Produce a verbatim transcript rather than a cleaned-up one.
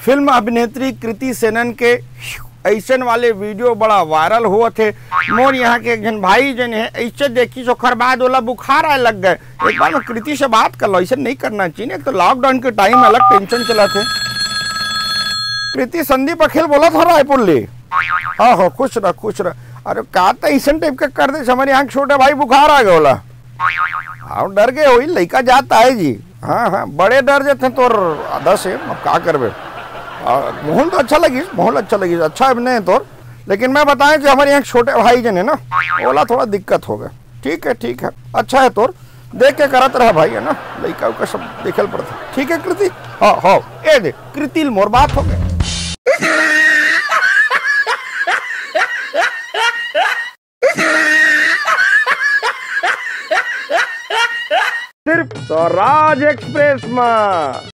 Film अभिनेत्री कृति सेनन के ऐसन वाले वीडियो बड़ा वायरल हुआ थे। मोर यहाँ के एक जन भाई जन है ऐसे देखी सोखर बाद वाला बुखार आए लग गए। एक बार मैं कृति से बात कर लो, ऐसे नहीं करना चाहिए। तो लॉकडाउन के टाइम अलग टेंशन चला थे। कृति संदीप अखिल बोला था रायपुर ले। हाँ हाँ खुश रह खुश रह। अरे का तो ऐसा टाइप का कर दे हमारे यहाँ छोटे भाई बुखार आ गया। हाँ डर गए हो लड़का जाता है जी। हाँ हाँ बड़े डर जाते तो दस है। अब क्या करबे। माहौल तो अच्छा लगी, माहौल अच्छा लगी, अच्छा अभिनय है तो। लेकिन मैं बताएं जो हमारे यहाँ छोटे भाई जन है ना बोला थोड़ा दिक्कत हो गया। ठीक है ठीक है अच्छा है तो देख के करत रहा भाई है ना, लड़का का सब देखल पड़ता। ठीक है कृति। हाँ हाँ ए दे कृति मोर बात हो गए। सिर्फ स्वराज एक्सप्रेस में।